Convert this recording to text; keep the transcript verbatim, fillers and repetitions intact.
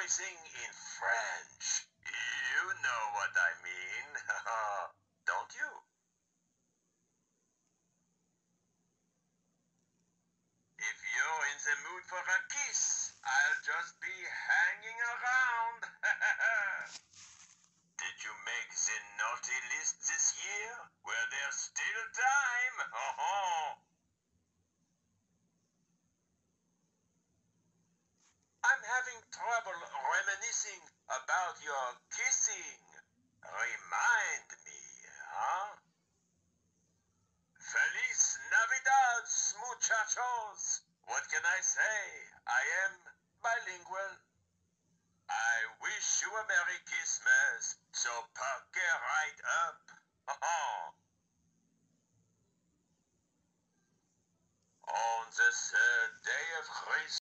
everything in French. You know what I mean, don't you? If you're in the mood for a kiss, I'll just be hanging around. Did you make the naughty list this year? Well, there's still time. I'm having trouble reminiscing about your kissing. Remind me, huh? Feliz Navidad, muchachos. What can I say? I am bilingual. I wish you a Merry Christmas, so pucker right up. On the third day of Christmas.